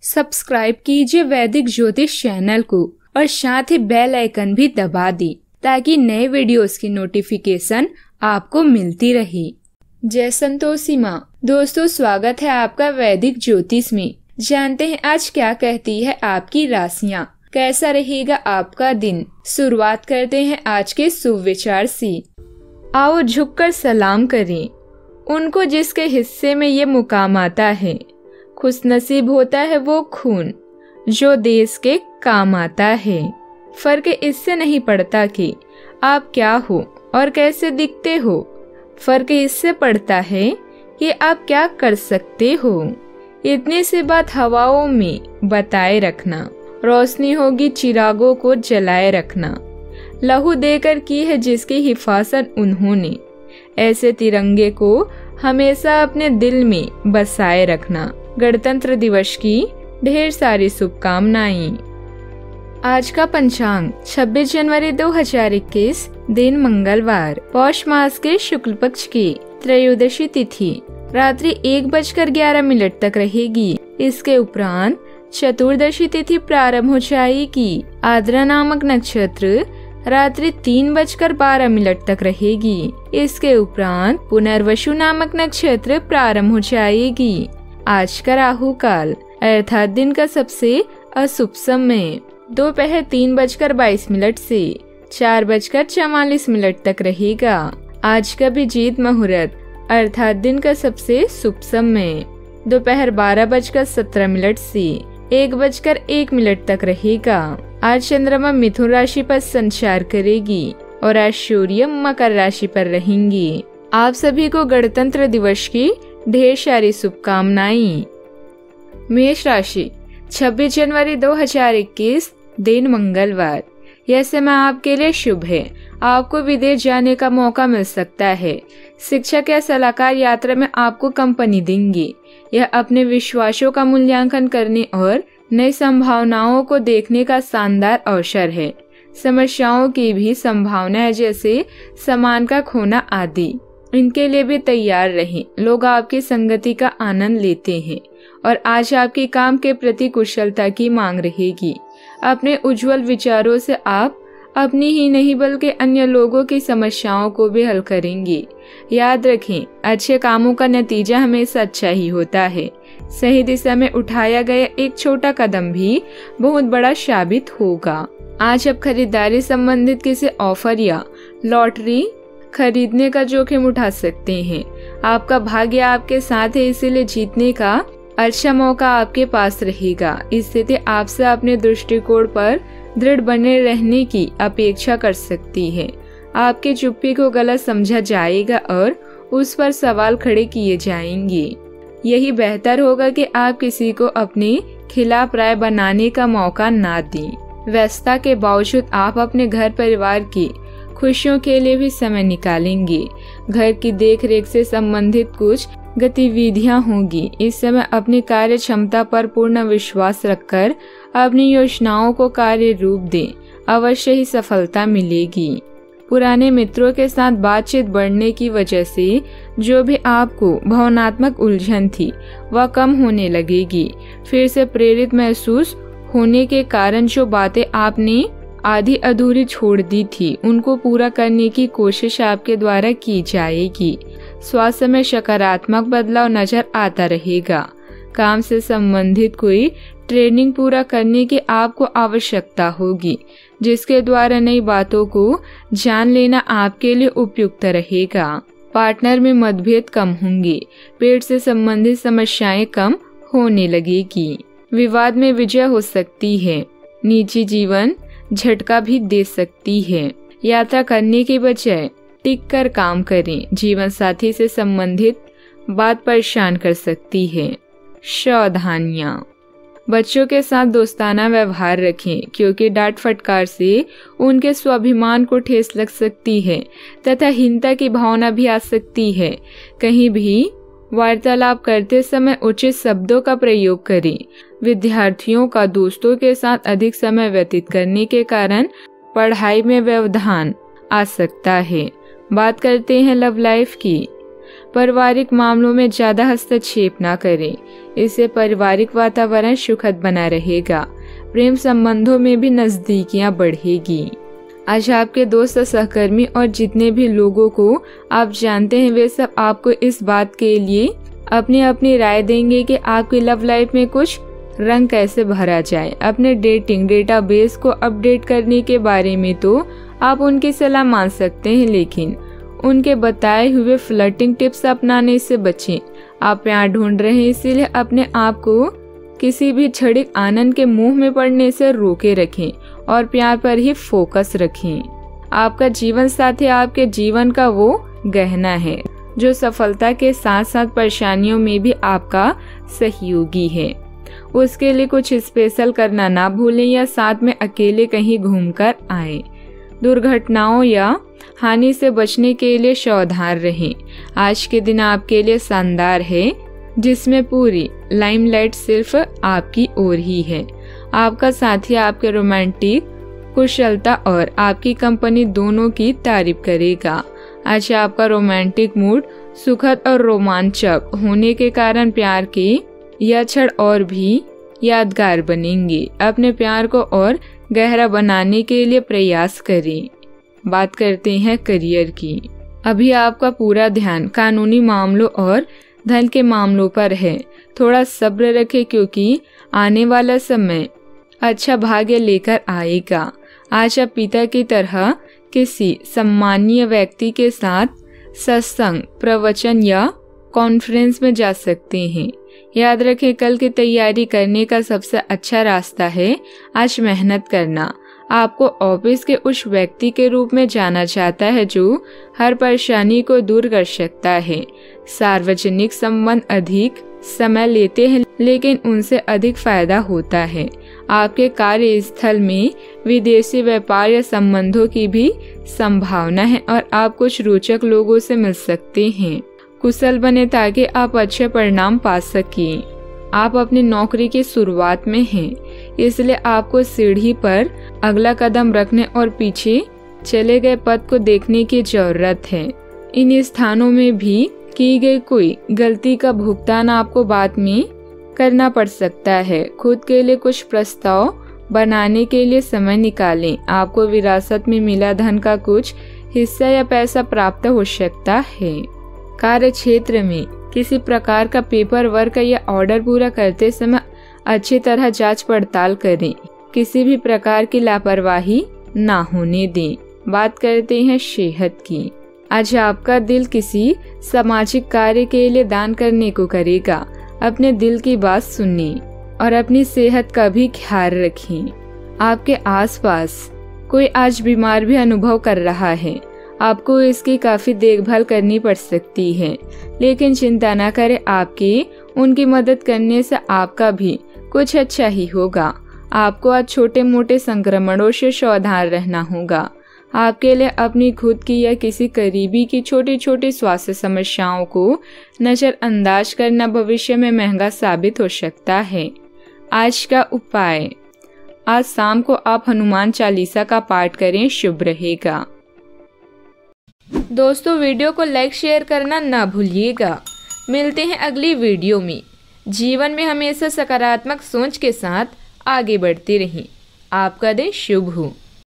Subscribe कीजिए वैदिक ज्योतिष चैनल को और साथ ही बेल आइकन भी दबा दी ताकि नए वीडियोस की नोटिफिकेशन आपको मिलती रहे। जय संतोषी माँ। दोस्तों, स्वागत है आपका वैदिक ज्योतिष में। जानते हैं आज क्या कहती है आपकी राशियाँ, कैसा रहेगा आपका दिन। शुरुआत करते हैं आज के शुभ विचार से। आओ झुककर सलाम करें उनको जिसके हिस्से में ये मुकाम आता है। खुशनसीब होता है वो खून जो देश के काम आता है। फर्क इससे नहीं पड़ता कि आप क्या हो और कैसे दिखते हो, फर्क इससे पड़ता है कि आप क्या कर सकते हो। इतनी सी बात हवाओं में बताए रखना। रोशनी होगी चिरागों को जलाए रखना। लहू देकर की है जिसकी हिफाजत उन्होंने, ऐसे तिरंगे को हमेशा अपने दिल में बसाए रखना। गणतंत्र दिवस की ढेर सारी शुभकामनाएं। आज का पंचांग 26 जनवरी 2021, दिन मंगलवार, पौष मास के शुक्ल पक्ष की त्रयोदशी तिथि रात्रि 1:11 तक रहेगी। इसके उपरांत चतुर्दशी तिथि प्रारंभ हो जाएगी। आद्रा नामक नक्षत्र रात्रि 3:12 तक रहेगी। इसके उपरांत पुनर्वसु नामक नक्षत्र प्रारंभ हो जाएगी। आज का राहु काल अर्थात दिन का सबसे अशुभ समय दोपहर 3:22 से 4:44 तक रहेगा। आज का अभिजीत मुहूर्त अर्थात दिन का सबसे शुभ समय दोपहर 12:17 से 1:01 तक रहेगा। आज चंद्रमा मिथुन राशि पर संचार करेगी और आज सूर्य मकर राशि पर रहेंगी। आप सभी को गणतंत्र दिवस की ढेर सारी शुभकामनाएं। मेष राशि 26 जनवरी 2021, दिन मंगलवार। यह समय आपके लिए शुभ है। आपको विदेश जाने का मौका मिल सकता है। शिक्षक या सलाहकार यात्रा में आपको कंपनी देंगे। यह अपने विश्वासों का मूल्यांकन करने और नई संभावनाओं को देखने का शानदार अवसर है। समस्याओं की भी संभावना है, जैसे सामान का खोना आदि। इनके लिए भी तैयार रहें। लोग आपकी संगति का आनंद लेते हैं और आज आपके काम के प्रति कुशलता की मांग रहेगी। अपने उज्जवल विचारों से आप अपनी ही नहीं बल्कि अन्य लोगों की समस्याओं को भी हल करेंगे। याद रखें, अच्छे कामों का नतीजा हमेशा अच्छा ही होता है। सही दिशा में उठाया गया एक छोटा कदम भी बहुत बड़ा साबित होगा। आज आप खरीदारी संबंधित किसी ऑफर या लॉटरी खरीदने का जोखिम उठा सकते हैं। आपका भाग्य आपके साथ है, इसीलिए जीतने का अच्छा मौका आपके पास रहेगा। इस स्थिति आपसे अपने दृष्टिकोण पर दृढ़ बने रहने की अपेक्षा कर सकती है। आपकी चुप्पी को गलत समझा जाएगा और उस पर सवाल खड़े किए जाएंगे। यही बेहतर होगा कि आप किसी को अपने खिलाफ राय बनाने का मौका ना दें। व्यस्तता के बावजूद आप अपने घर परिवार की खुशियों के लिए भी समय निकालेंगे। घर की देखरेख से संबंधित कुछ गतिविधियां होगी। इस समय अपनी कार्य क्षमता पर पूर्ण विश्वास रखकर अपनी योजनाओं को कार्य रूप दें, अवश्य ही सफलता मिलेगी। पुराने मित्रों के साथ बातचीत बढ़ने की वजह से जो भी आपको भावनात्मक उलझन थी वह कम होने लगेगी। फिर से प्रेरित महसूस होने के कारण जो बातें आपने आधी अधूरी छोड़ दी थी उनको पूरा करने की कोशिश आपके द्वारा की जाएगी। स्वास्थ्य में सकारात्मक बदलाव नजर आता रहेगा। काम से संबंधित कोई ट्रेनिंग पूरा करने की आपको आवश्यकता होगी, जिसके द्वारा नई बातों को जान लेना आपके लिए उपयुक्त रहेगा। पार्टनर में मतभेद कम होंगे। पेट से संबंधित समस्याएं कम होने लगेगी। विवाद में विजय हो सकती है। निजी जीवन झटका भी दे सकती है। यात्रा करने के बजाय टिक कर काम करें। जीवन साथी से संबंधित बात परेशान कर सकती है। सावधानियां, बच्चों के साथ दोस्ताना व्यवहार रखें, क्योंकि डांट फटकार से उनके स्वाभिमान को ठेस लग सकती है तथा हीनता की भावना भी आ सकती है। कहीं भी वार्तालाप करते समय उचित शब्दों का प्रयोग करें। विद्यार्थियों का दोस्तों के साथ अधिक समय व्यतीत करने के कारण पढ़ाई में व्यवधान आ सकता है। बात करते हैं लव लाइफ की। पारिवारिक मामलों में ज्यादा हस्तक्षेप ना करें, इससे पारिवारिक वातावरण सुखद बना रहेगा। प्रेम संबंधों में भी नजदीकियां बढ़ेगी। आज आपके दोस्त, सहकर्मी और जितने भी लोगों को आप जानते हैं वे सब आपको इस बात के लिए अपनी अपनी राय देंगे कि आपकी लव लाइफ में कुछ रंग कैसे भरा जाए। अपने डेटिंग डेटाबेस को अपडेट करने के बारे में तो आप उनकी सलाह मान सकते हैं, लेकिन उनके बताए हुए फ्लर्टिंग टिप्स अपनाने से बचें। आप प्यार ढूंढ रहे हैं, इसीलिए अपने आप को किसी भी क्षणिक आनंद के मुंह में पड़ने से रोके रखें और प्यार पर ही फोकस रखें। आपका जीवन साथी आपके जीवन का वो गहना है जो सफलता के साथ साथ परेशानियों में भी आपका सहयोगी है। उसके लिए कुछ स्पेशल करना ना भूलें या साथ में अकेले कहीं घूमकर आएं। दुर्घटनाओं या हानि से बचने के लिए सावधान रहें। आज के दिन आपके लिए शानदार है, जिसमें पूरी लाइमलाइट सिर्फ आपकी ओर ही है। आपका साथी आपके रोमांटिक कुशलता और आपकी कंपनी दोनों की तारीफ करेगा। आज आपका रोमांटिक मूड सुखद और रोमांचक होने के कारण प्यार के यह क्षण और भी यादगार बनेंगे। अपने प्यार को और गहरा बनाने के लिए प्रयास करें। बात करते हैं करियर की। अभी आपका पूरा ध्यान कानूनी मामलों और धन के मामलों पर है। थोड़ा सब्र रखें क्योंकि आने वाला समय अच्छा भाग्य लेकर आएगा। आज आप पिता की तरह किसी सम्मानीय व्यक्ति के साथ सत्संग, प्रवचन या कॉन्फ्रेंस में जा सकते हैं। याद रखें, कल की तैयारी करने का सबसे अच्छा रास्ता है आज मेहनत करना। आपको ऑफिस के उस व्यक्ति के रूप में जाना चाहता है जो हर परेशानी को दूर कर सकता है। सार्वजनिक संबंध अधिक समय लेते हैं, लेकिन उनसे अधिक फायदा होता है। आपके कार्यस्थल में विदेशी व्यापार या संबंधों की भी संभावना है और आप कुछ रोचक लोगों से मिल सकते हैं। कुशल बने ताकि आप अच्छे परिणाम पा सकें। आप अपनी नौकरी की शुरुआत में हैं, इसलिए आपको सीढ़ी पर अगला कदम रखने और पीछे चले गए पद को देखने की जरूरत है। इन स्थानों में भी की गई कोई गलती का भुगतान आपको बाद में करना पड़ सकता है। खुद के लिए कुछ प्रस्ताव बनाने के लिए समय निकालें। आपको विरासत में मिला धन का कुछ हिस्सा या पैसा प्राप्त हो सकता है। कार्य क्षेत्र में किसी प्रकार का पेपर वर्क या ऑर्डर पूरा करते समय अच्छी तरह जांच पड़ताल करें। किसी भी प्रकार की लापरवाही ना होने दें। बात करते हैं सेहत की। आज आपका दिल किसी सामाजिक कार्य के लिए दान करने को करेगा। अपने दिल की बात सुनिए और अपनी सेहत का भी ख्याल रखें। आपके आसपास कोई आज बीमार भी अनुभव कर रहा है। आपको इसकी काफी देखभाल करनी पड़ सकती है, लेकिन चिंता न करें, आपकी उनकी मदद करने से आपका भी कुछ अच्छा ही होगा। आपको आज छोटे मोटे संक्रमणों से सावधान रहना होगा। आपके लिए अपनी खुद की या किसी करीबी की छोटी छोटी स्वास्थ्य समस्याओं को नजरअंदाज करना भविष्य में महंगा साबित हो सकता है। आज का उपाय, आज शाम को आप हनुमान चालीसा का पाठ करें, शुभ रहेगा। दोस्तों, वीडियो को लाइक शेयर करना ना भूलिएगा। मिलते हैं अगली वीडियो में। जीवन में हमेशा सकारात्मक सोच के साथ आगे बढ़ते रहें। आपका दिन शुभ हो।